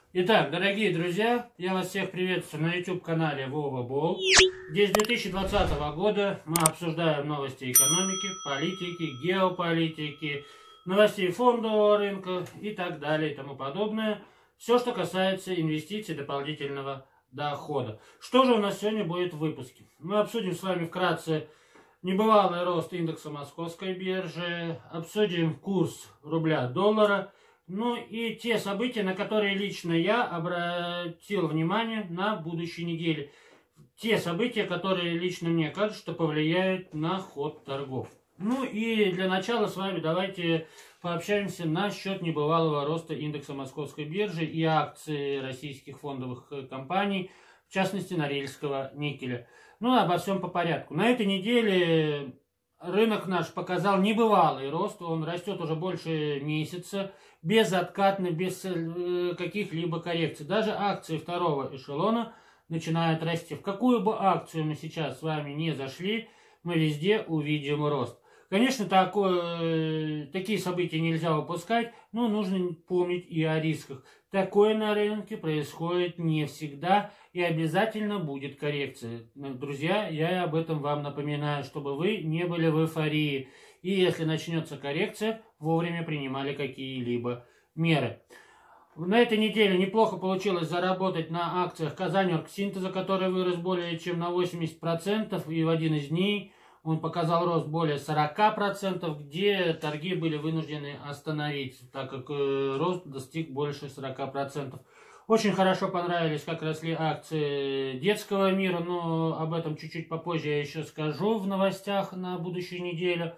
Итак, дорогие друзья, я вас всех приветствую на YouTube-канале Вова Бол. Здесь 2020 года мы обсуждаем новости экономики, политики, геополитики, новостей фондового рынка и так далее и тому подобное. Все, что касается инвестиций дополнительного дохода. Что же у нас сегодня будет в выпуске? Мы обсудим с вами вкратце небывалый рост индекса Московской биржи, обсудим курс рубля-доллара, ну и те события, на которые лично я обратил внимание на будущей неделе. Те события, которые лично мне кажется, что повлияют на ход торгов. Ну и для начала с вами давайте пообщаемся насчет небывалого роста индекса Московской биржи и акций российских фондовых компаний, в частности Норильского никеля. Ну, обо всем по порядку. На этой неделе рынок наш показал небывалый рост, он растет уже больше месяца, безоткатно, без каких-либо коррекций. Даже акции второго эшелона начинают расти. В какую бы акцию мы сейчас с вами не зашли, мы везде увидим рост. Конечно, такие события нельзя упускать, но нужно помнить и о рисках. Такое на рынке происходит не всегда и обязательно будет коррекция. Друзья, я об этом вам напоминаю, чтобы вы не были в эйфории. И если начнется коррекция, вовремя принимали какие-либо меры. На этой неделе неплохо получилось заработать на акциях Казань-Оргсинтеза, который вырос более чем на 80%, и в один из дней он показал рост более 40%, где торги были вынуждены остановить, так как рост достиг больше 40%. Очень хорошо понравились, как росли акции детского мира, но об этом чуть-чуть попозже я еще скажу в новостях на будущую неделю.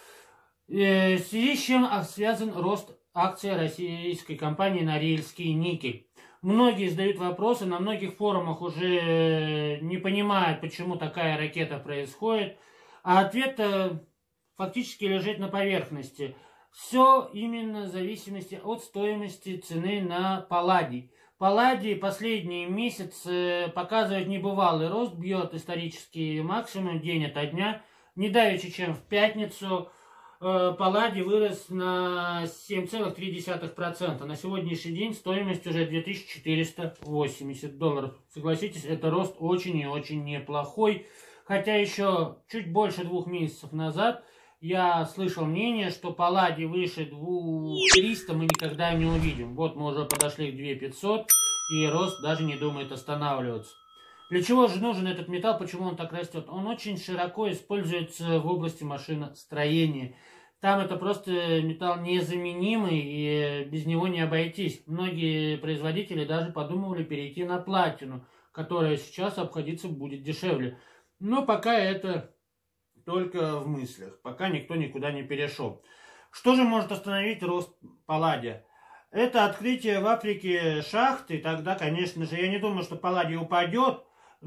В связи с чем связан рост акций российской компании Норильский никель. Многие задают вопросы, на многих форумах уже не понимают, почему такая ракета происходит, а ответ фактически лежит на поверхности. Все именно в зависимости от стоимости цены на палладий. Палладий последние месяцы показывает небывалый рост, бьет исторический максимум день ото дня. Не давеча, чем в пятницу, палладий вырос на 7,3%. На сегодняшний день стоимость уже $2480. Согласитесь, это рост очень и очень неплохой. Хотя еще чуть больше 2 месяцев назад я слышал мнение, что палладий выше 2300 мы никогда не увидим. Вот мы уже подошли к 2500, и рост даже не думает останавливаться. Для чего же нужен этот металл, почему он так растет? Он очень широко используется в области машиностроения. Там это просто металл незаменимый, и без него не обойтись. Многие производители даже подумывали перейти на платину, которая сейчас обходиться будет дешевле. Но пока это только в мыслях, пока никто никуда не перешел. Что же может остановить рост палладия? Это открытие в Африке шахты, тогда, конечно же, я не думаю, что палладий упадет,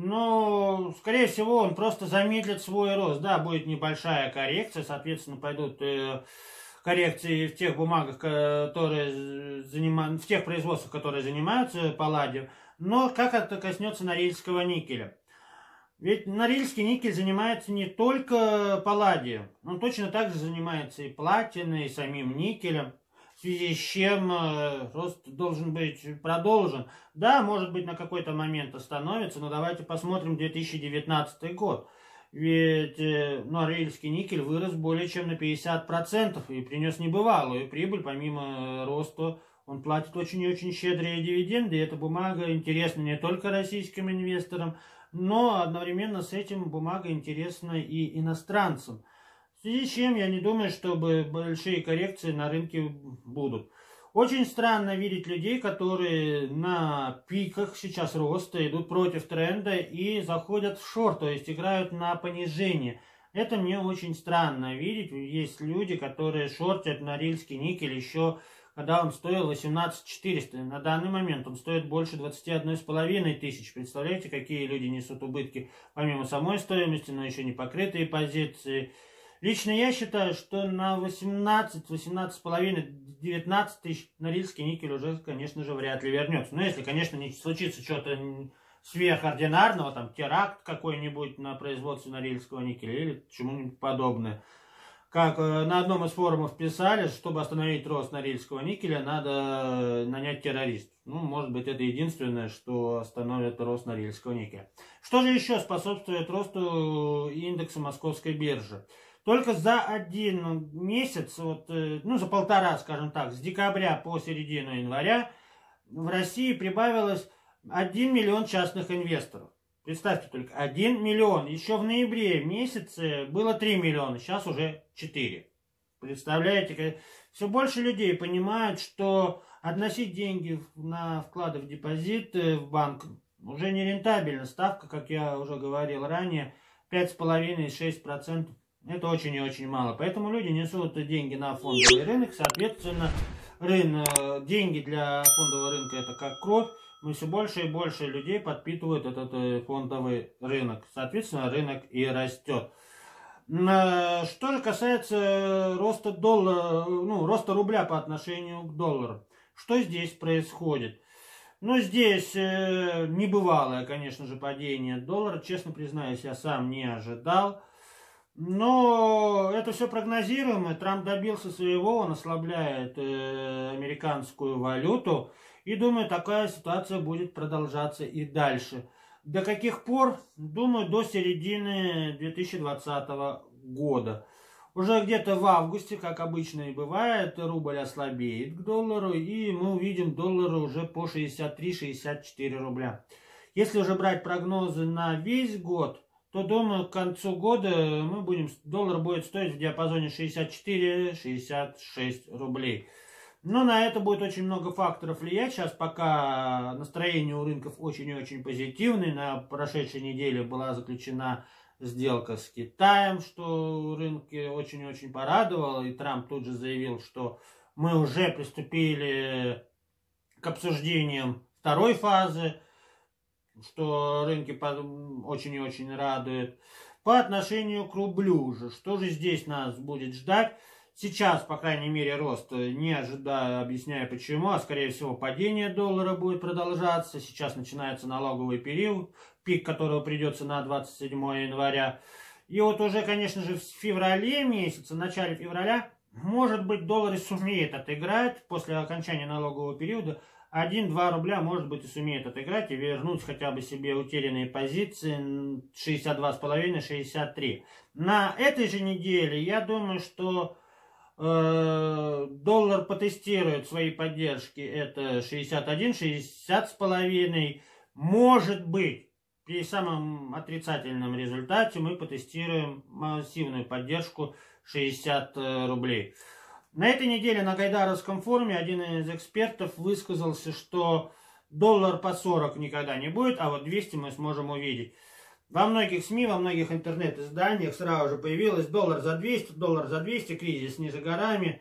но, скорее всего, он просто замедлит свой рост. Да, будет небольшая коррекция, соответственно, пойдут коррекции в тех бумагах, которые в тех производствах, которые занимаются палладием. Но как это коснется Норильского никеля? Ведь Норильский никель занимается не только палладием, он точно так же занимается и платиной, и самим никелем, в связи с чем рост должен быть продолжен. Да, может быть, на какой-то момент остановится, но давайте посмотрим 2019 год. Ведь Норильский никель вырос более чем на 50% и принес небывалую прибыль. Помимо роста он платит очень и очень щедрые дивиденды, и эта бумага интересна не только российским инвесторам, но одновременно с этим бумага интересна и иностранцам. В связи с чем я не думаю, чтобы большие коррекции на рынке будут. Очень странно видеть людей, которые на пиках сейчас роста идут против тренда и заходят в шорт, то есть играют на понижение. Это мне очень странно видеть. Есть люди, которые шортят Норильский никель еще когда он стоил 18400. На данный момент он стоит больше 21,5 тысяч. Представляете, какие люди несут убытки помимо самой стоимости, но еще не покрытые позиции. Лично я считаю, что на 18, 18,5, 19 тысяч Норильский никель уже, конечно же, вряд ли вернется. Но если, конечно, не случится что-то сверхординарного, там теракт какой-нибудь на производстве Норильского никеля или чему-нибудь подобное. как на одном из форумов писали, чтобы остановить рост Норильского никеля, надо нанять террористов. Ну, может быть, это единственное, что остановит рост Норильского никеля. Что же еще способствует росту индекса Московской биржи? Только за один месяц, вот, ну, за полтора, скажем так, с декабря по середину января в России прибавилось 1 миллион частных инвесторов. Представьте только, 1 миллион. Еще в ноябре месяце было 3 миллиона, сейчас уже 4. Представляете, все больше людей понимают, что относить деньги на вклады в депозит в банк уже не рентабельно. Ставка, как я уже говорил ранее, 5,5-6%. Это очень и очень мало. Поэтому люди несут деньги на фондовый рынок. Соответственно, деньги для фондового рынка это как кровь. Но все больше и больше людей подпитывают этот фондовый рынок. Соответственно, рынок и растет. Что же касается роста доллара, ну, роста рубля по отношению к доллару. Что здесь происходит? Ну, здесь небывалое, конечно же, падение доллара. Честно признаюсь, я сам не ожидал. Но это все прогнозируемо. Трамп добился своего, он ослабляет американскую валюту. И думаю, такая ситуация будет продолжаться и дальше. До каких пор? Думаю, до середины 2020 года. Уже где-то в августе, как обычно и бывает, рубль ослабеет к доллару, и мы увидим доллар уже по 63-64 рубля. Если уже брать прогнозы на весь год, то, думаю, к концу года доллар будет стоить в диапазоне 64-66 рублей. Но на это будет очень много факторов влиять. Сейчас пока настроение у рынков очень и очень позитивное. На прошедшей неделе была заключена сделка с Китаем, что рынки очень и очень порадовало. И Трамп тут же заявил, что мы уже приступили к обсуждениям второй фазы, что рынки очень и очень радует. По отношению к рублю же, что же здесь нас будет ждать? Сейчас, по крайней мере, рост не ожидаю, объясняю почему, а скорее всего падение доллара будет продолжаться. Сейчас начинается налоговый период, пик которого придется на 27 января. И вот уже, конечно же, в феврале месяце, в начале февраля, может быть, доллар и сумеет отыграть после окончания налогового периода. 1-2 рубля, может быть, и сумеет отыграть и вернуть хотя бы себе утерянные позиции 62,5-63. На этой же неделе, я думаю, что доллар потестирует свои поддержки. Это 61, 60,5. Может быть, при самом отрицательном результате мы потестируем массивную поддержку 60 рублей. На этой неделе на Гайдаровском форуме один из экспертов высказался, что доллар по 40 никогда не будет, а вот 200 мы сможем увидеть. Во многих СМИ, во многих интернет-изданиях сразу же появилось доллар за 200, кризис не за горами.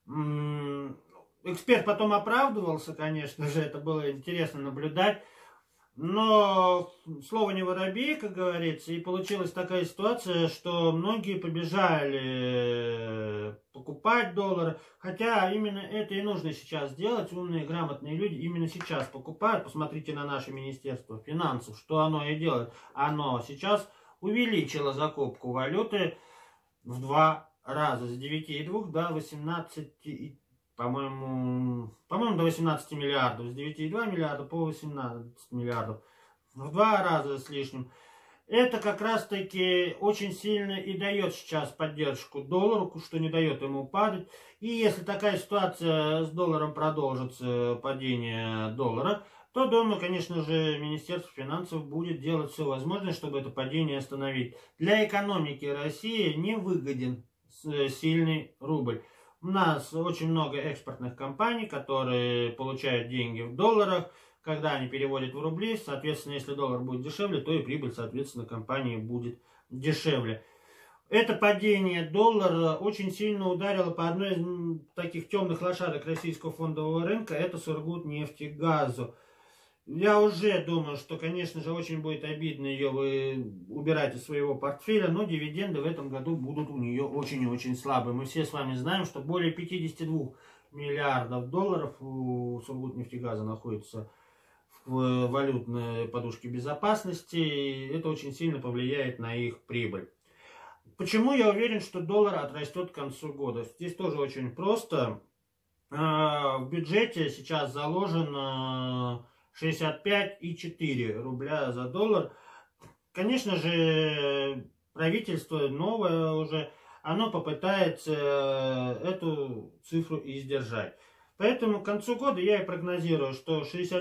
Эксперт потом оправдывался, конечно же, это было интересно наблюдать. Но слово не воробей, как говорится, и получилась такая ситуация, что многие побежали покупать доллары, хотя именно это и нужно сейчас делать. Умные, грамотные люди именно сейчас покупают. Посмотрите на наше Министерство финансов, что оно и делает. Оно сейчас увеличило закупку валюты в 2 раза, с 9,2 до 18, по-моему, до 18 миллиардов. С 9,2 миллиарда по 18 миллиардов. В 2 раза с лишним. Это как раз таки очень сильно и дает сейчас поддержку доллару, что не дает ему падать. И если такая ситуация с долларом продолжится, падение доллара, то, думаю, конечно же, Министерство финансов будет делать все возможное, чтобы это падение остановить. Для экономики России не выгоден сильный рубль. У нас очень много экспортных компаний, которые получают деньги в долларах. Когда они переводят в рубли, соответственно, если доллар будет дешевле, то и прибыль, соответственно, компании будет дешевле. Это падение доллара очень сильно ударило по одной из таких темных лошадок российского фондового рынка, это Сургутнефтегазу. Я уже думаю, что, конечно же, очень будет обидно ее убирать из своего портфеля, но дивиденды в этом году будут у нее очень и очень слабые. Мы все с вами знаем, что более 52 миллиардов долларов у Сургутнефтегаза находится в валютной подушке безопасности. И это очень сильно повлияет на их прибыль. Почему я уверен, что доллар отрастет к концу года? Здесь тоже очень просто. В бюджете сейчас заложено 65,4 рубля за доллар. Конечно же, правительство новое уже, оно попытается эту цифру и сдержать. Поэтому к концу года я и прогнозирую, что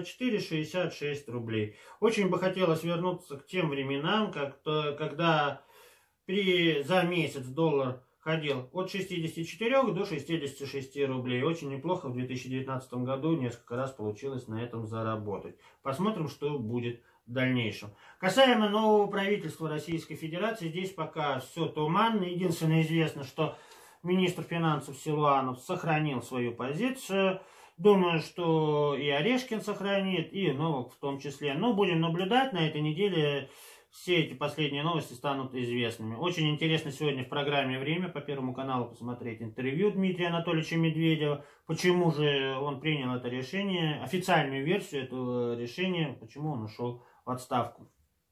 64-66 рублей. Очень бы хотелось вернуться к тем временам, когда за месяц доллар ходил от 64 до 66 рублей. Очень неплохо в 2019 году несколько раз получилось на этом заработать. Посмотрим, что будет в дальнейшем. Касаемо нового правительства Российской Федерации, здесь пока все туманно. Единственное известно, что министр финансов Силуанов сохранил свою позицию. Думаю, что и Орешкин сохранит, и Новак в том числе. Но будем наблюдать на этой неделе. Все эти последние новости станут известными. Очень интересно сегодня в программе «Время» по Первому каналу посмотреть интервью Дмитрия Анатольевича Медведева. Почему же он принял это решение, официальную версию этого решения, почему он ушел в отставку.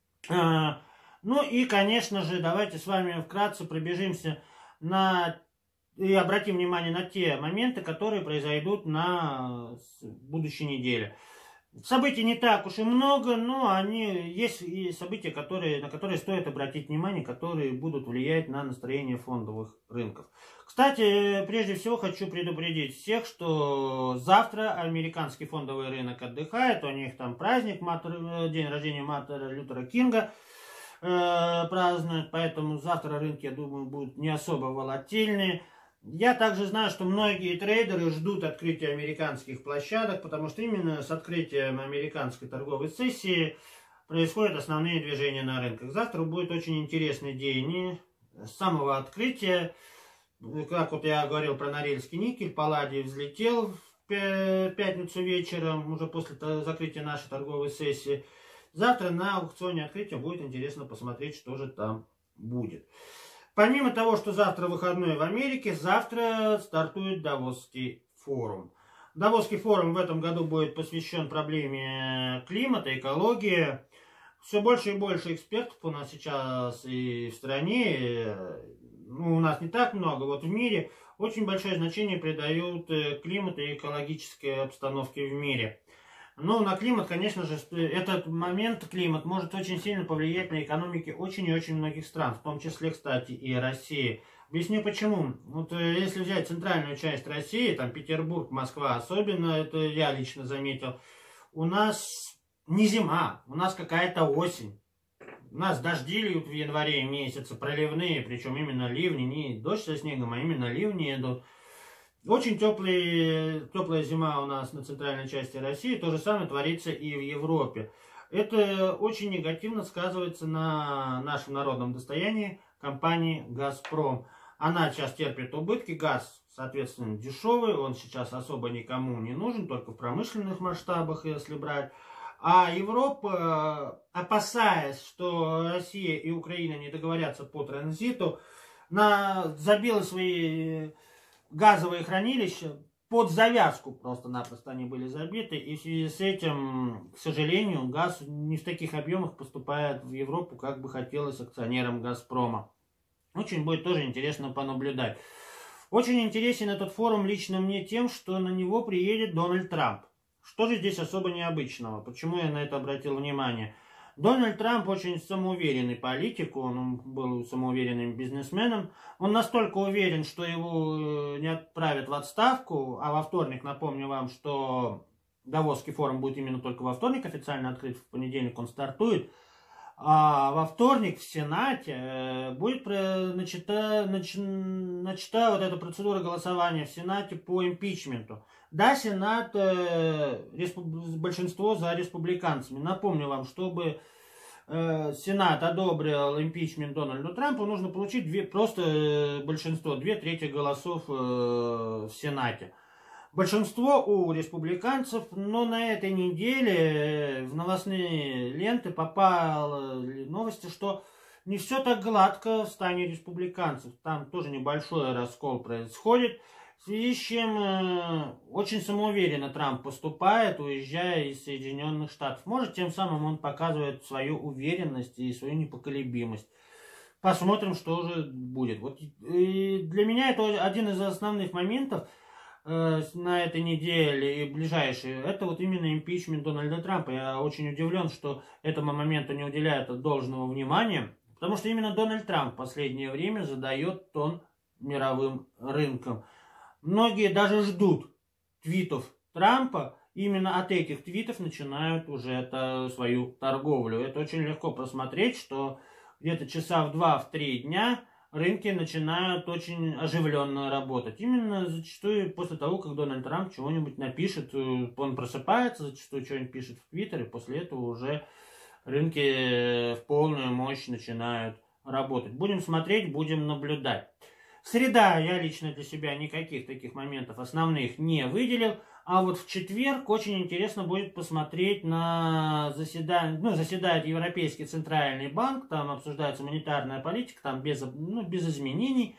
Ну и, конечно же, давайте с вами вкратце пробежимся и обратим внимание на те моменты, которые произойдут на будущей неделе. Событий не так уж и много, но есть и события, на которые стоит обратить внимание, которые будут влиять на настроение фондовых рынков. Кстати, прежде всего хочу предупредить всех, что завтра американский фондовый рынок отдыхает, у них там праздник, день рождения Мартина Лютера Кинга празднуют, поэтому завтра рынки, я думаю, будут не особо волатильные. Я также знаю, что многие трейдеры ждут открытия американских площадок, потому что именно с открытием американской торговой сессии происходят основные движения на рынках. Завтра будет очень интересный день с самого открытия. Как вот я говорил про Норильский никель, палладий взлетел в пятницу вечером, уже после закрытия нашей торговой сессии. Завтра на аукционе открытия будет интересно посмотреть, что же там будет. Помимо того, что завтра выходной в Америке, завтра стартует Давосский форум. Давосский форум в этом году будет посвящен проблеме климата, экологии. Все больше и больше экспертов у нас сейчас и в стране, у нас не так много, вот в мире очень большое значение придают климату и экологической обстановке в мире. Ну, на климат, конечно же, этот момент, климат, может очень сильно повлиять на экономики очень и очень многих стран, в том числе, кстати, и России. Объясню почему. Вот если взять центральную часть России, там Петербург, Москва особенно, это я лично заметил, у нас не зима, у нас какая-то осень. У нас дожди льют в январе месяце, проливные, причем именно ливни, не дождь со снегом, а именно ливни идут. Очень теплая зима у нас на центральной части России, то же самое творится и в Европе. Это очень негативно сказывается на нашем народном достоянии компании «Газпром». Она сейчас терпит убытки, газ, соответственно, дешевый, он сейчас особо никому не нужен, только в промышленных масштабах, если брать. А Европа, опасаясь, что Россия и Украина не договорятся по транзиту, забила свои газовые хранилища под завязку, просто-напросто они были забиты, и в связи с этим, к сожалению, газ не в таких объемах поступает в Европу, как бы хотелось акционерам «Газпрома». Очень будет тоже интересно понаблюдать. Очень интересен этот форум лично мне тем, что на него приедет Дональд Трамп. Что же здесь особо необычного? Почему я на это обратил внимание? Дональд Трамп очень самоуверенный политик, он был самоуверенным бизнесменом. Он настолько уверен, что его не отправят в отставку, а во вторник, напомню вам, что Давосский форум будет именно только во вторник официально открыт, в понедельник он стартует. А во вторник в Сенате будет начата вот эта процедура голосования в Сенате по импичменту. Да, Сенат, большинство за республиканцами. Напомню вам, чтобы Сенат одобрил импичмент Дональду Трампу, нужно получить просто большинство, 2/3 голосов в Сенате. Большинство у республиканцев, но на этой неделе в новостные ленты попали новости, что не все так гладко в стане республиканцев. Там тоже небольшой раскол происходит, в связи с чем очень самоуверенно Трамп поступает, уезжая из Соединенных Штатов. Может, тем самым он показывает свою уверенность и свою непоколебимость. посмотрим, что же будет. Вот, и для меня это один из основных моментов на этой неделе и ближайшие. Это вот именно импичмент Дональда Трампа. Я очень удивлен, что этому моменту не уделяют должного внимания, потому что именно Дональд Трамп в последнее время задает тон мировым рынкам. Многие даже ждут твитов Трампа, именно от этих твитов начинают уже свою торговлю. Это очень легко просмотреть, что где-то часа в 2-3 дня рынки начинают очень оживленно работать. Именно зачастую после того, как Дональд Трамп чего-нибудь напишет, он просыпается, зачастую что-нибудь пишет в Твиттере, после этого уже рынки в полную мощь начинают работать. Будем смотреть, будем наблюдать. Среда, я лично для себя никаких таких моментов основных не выделил. А вот в четверг очень интересно будет посмотреть на заседание. Заседает Европейский Центральный банк, там обсуждается монетарная политика, там без изменений.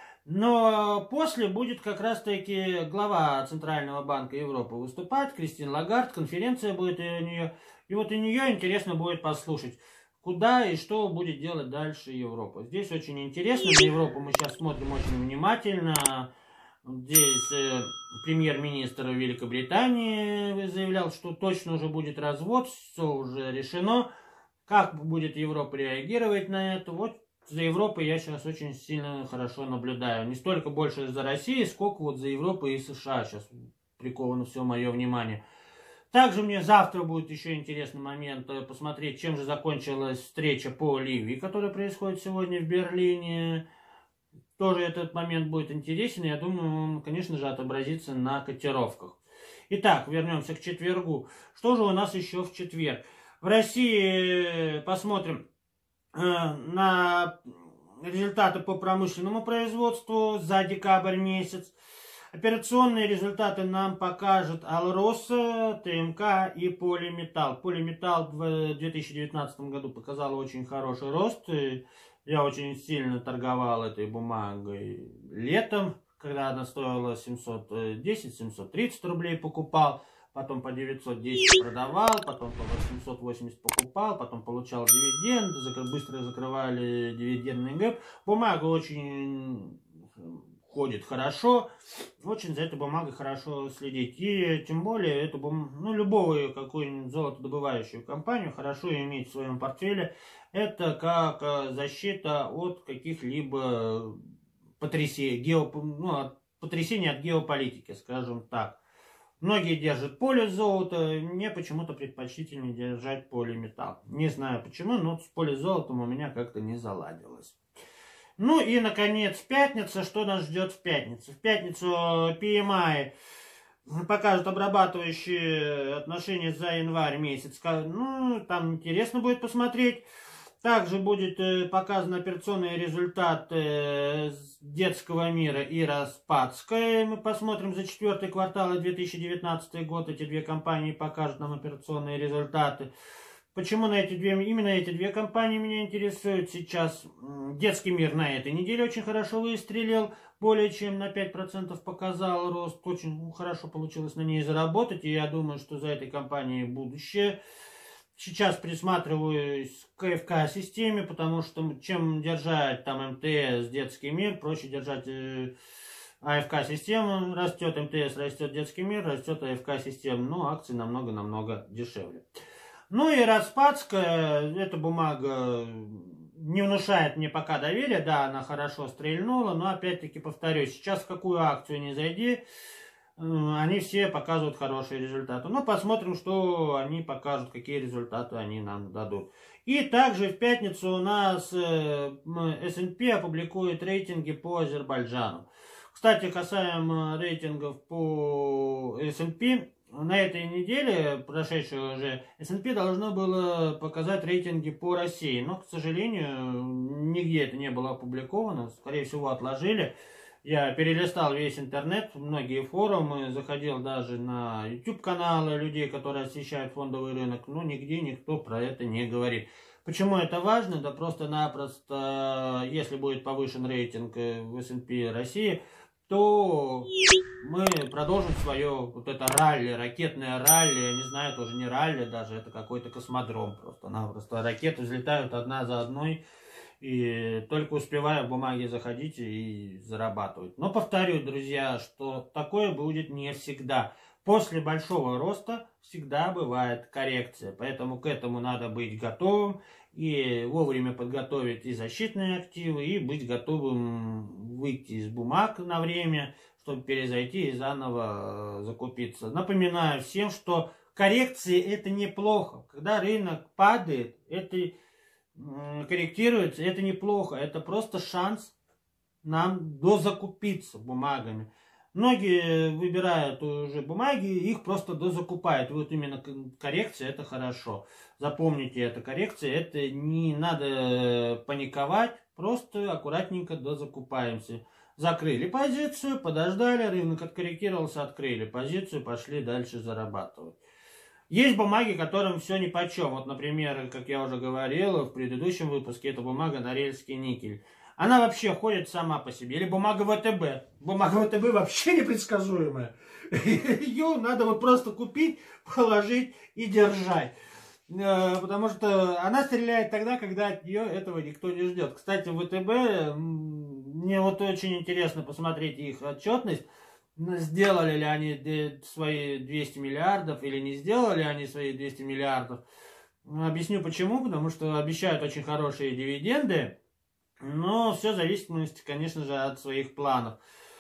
Но после будет как раз-таки глава Центрального банка Европы выступать, Кристин Лагард, конференция будет у нее. И вот у нее интересно будет послушать, куда и что будет делать дальше Европа. Здесь очень интересно, на Европу мы сейчас смотрим очень внимательно. Здесь премьер-министр Великобритании заявлял, что точно уже будет развод, все уже решено. Как будет Европа реагировать на это? Вот за Европой я сейчас очень сильно хорошо наблюдаю. Не столько больше за Россией, сколько вот за Европой и США сейчас приковано все мое внимание. Также мне завтра будет еще интересный момент посмотреть, чем же закончилась встреча по Ливии, которая происходит сегодня в Берлине. Тоже этот момент будет интересен, я думаю, он, конечно же, отобразится на котировках. Итак, вернемся к четвергу. Что же у нас еще в четверг? В России посмотрим на результаты по промышленному производству за декабрь месяц. Операционные результаты нам покажет Алроса, ТМК и Полиметалл. Полиметалл в 2019 году показал очень хороший рост. Я очень сильно торговал этой бумагой летом, когда она стоила 710-730 рублей покупал, потом по 910 продавал, потом по 880 покупал, потом получал дивиденды, быстро закрывали дивидендный гэп. Бумага очень ходит хорошо, очень за этой бумагой хорошо следить. И тем более эту любую какую-нибудь золотодобывающую компанию хорошо иметь в своем портфеле. Это как защита от каких-либо потрясений от геополитики, скажем так. Многие держат поле золота, мне почему-то предпочтительнее держать полиметалл. Не знаю почему, но с поле золотом у меня как-то не заладилось. Ну и, наконец, пятница. Что нас ждет в пятницу? В пятницу PMI покажут обрабатывающие отношения за январь месяц. Там интересно будет посмотреть. Также будет показан операционный результат детского мира и Распадской. Мы посмотрим за четвертый квартал и 2019 год. Эти две компании покажут нам операционные результаты. Почему именно эти две компании меня интересуют сейчас? Детский мир на этой неделе очень хорошо выстрелил, более чем на 5% показал рост. Очень хорошо получилось на ней заработать, и я думаю, что за этой компанией будущее. Сейчас присматриваюсь к АФК-системе, потому что чем держать там МТС, детский мир, проще держать АФК-систему. Растет МТС, растет детский мир, растет АФК-система, но акции намного-намного дешевле. Ну и Распадская, эта бумага не внушает мне пока доверия, да, она хорошо стрельнула, но опять-таки повторюсь, сейчас в какую акцию не зайди, они все показывают хорошие результаты. Но посмотрим, что они покажут, какие результаты они нам дадут. И также в пятницу у нас S&P опубликует рейтинги по Азербайджану. Кстати, касаемо рейтингов по S&P, на этой неделе, прошедшей уже, S&P должно было показать рейтинги по России. Но, к сожалению, нигде это не было опубликовано. Скорее всего, отложили. Я перелистал весь интернет, многие форумы, заходил даже на YouTube-каналы людей, которые освещают фондовый рынок. Но нигде никто про это не говорит. Почему это важно? Да просто-напросто, если будет повышен рейтинг в S&P России, то мы продолжим свое вот это ралли, ракетное ралли, я не знаю, тоже не ралли даже, это какой-то космодром просто-напросто. Ракеты взлетают одна за одной, И только успевая в бумаге заходить и зарабатывать. Но повторю, друзья, что такое будет не всегда. После большого роста всегда бывает коррекция. Поэтому к этому надо быть готовым. И вовремя подготовить и защитные активы, и быть готовым выйти из бумаг на время, чтобы перезайти и заново закупиться. Напоминаю всем, что коррекции это неплохо. Когда рынок падает, это корректируется, это неплохо. Это просто шанс нам дозакупиться бумагами. Многие выбирают уже бумаги, их просто дозакупают. Вот именно коррекция это хорошо. Запомните это, коррекция это не надо паниковать, просто аккуратненько дозакупаемся. Закрыли позицию, подождали, рынок откорректировался, открыли позицию, пошли дальше зарабатывать. Есть бумаги, которым все нипочем. Вот, например, как я уже говорил в предыдущем выпуске, это бумага Норильский никель. Она вообще ходит сама по себе. Или бумага ВТБ. Бумага ВТБ вообще непредсказуемая. Ее надо вот просто купить, положить и держать. Потому что она стреляет тогда, когда от нее этого никто не ждет. Кстати, ВТБ, мне вот очень интересно посмотреть их отчетность. Сделали ли они свои 200 миллиардов или не сделали они свои 200 миллиардов. Объясню почему. Потому что обещают очень хорошие дивиденды. Но все в зависимости, конечно же, от своих планов.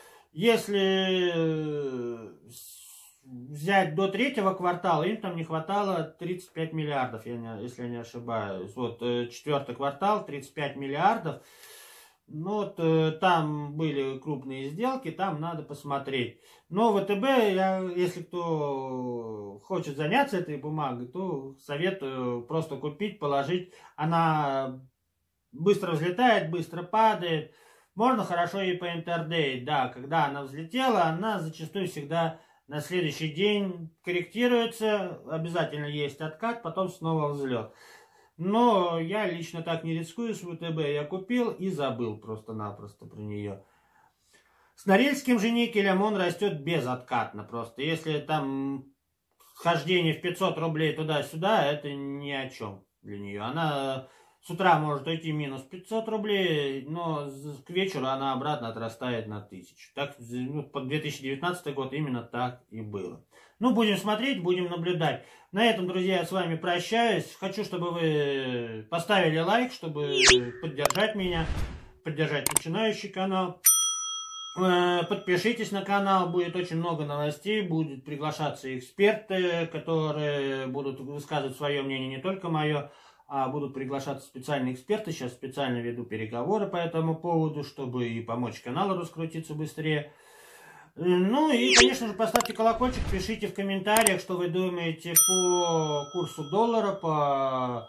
Если взять до третьего квартала, им там не хватало 35 миллиардов, если я не ошибаюсь. Вот четвертый квартал, 35 миллиардов. Ну вот там были крупные сделки, там надо посмотреть. Но ВТБ, если кто хочет заняться этой бумагой, то советую просто купить, положить. Она быстро взлетает, быстро падает. Можно хорошо и по интердей. Да, когда она взлетела, она зачастую всегда на следующий день корректируется. Обязательно есть откат, потом снова взлет. Но я лично так не рискую с ВТБ. Я купил и забыл просто-напросто про нее. С Норильским же никелем он растет безоткатно просто. Если там хождение в 500 рублей туда-сюда, это ни о чем для нее. Она с утра может уйти минус 500 рублей, но к вечеру она обратно отрастает на 1000. Так, под 2019 год именно так и было. Ну, будем смотреть, будем наблюдать. На этом, друзья, я с вами прощаюсь. Хочу, чтобы вы поставили лайк, чтобы поддержать меня, поддержать начинающий канал. Подпишитесь на канал, будет очень много новостей, будут приглашаться эксперты, которые будут высказывать свое мнение, не только мое, а будут приглашаться специальные эксперты. Сейчас специально веду переговоры по этому поводу, чтобы и помочь каналу раскрутиться быстрее. Ну и, конечно же, поставьте колокольчик, пишите в комментариях, что вы думаете по курсу доллара, по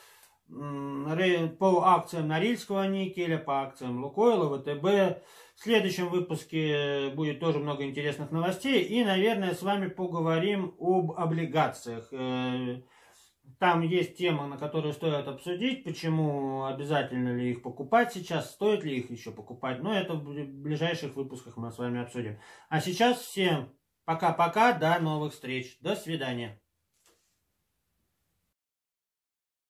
акциям Норильского никеля, по акциям Лукойла, ВТБ. В следующем выпуске будет тоже много интересных новостей. И, наверное, с вами поговорим об облигациях. Там есть тема, на которую стоит обсудить, почему обязательно ли их покупать сейчас, стоит ли их еще покупать. Но это в ближайших выпусках мы с вами обсудим. А сейчас всем пока-пока, до новых встреч, до свидания.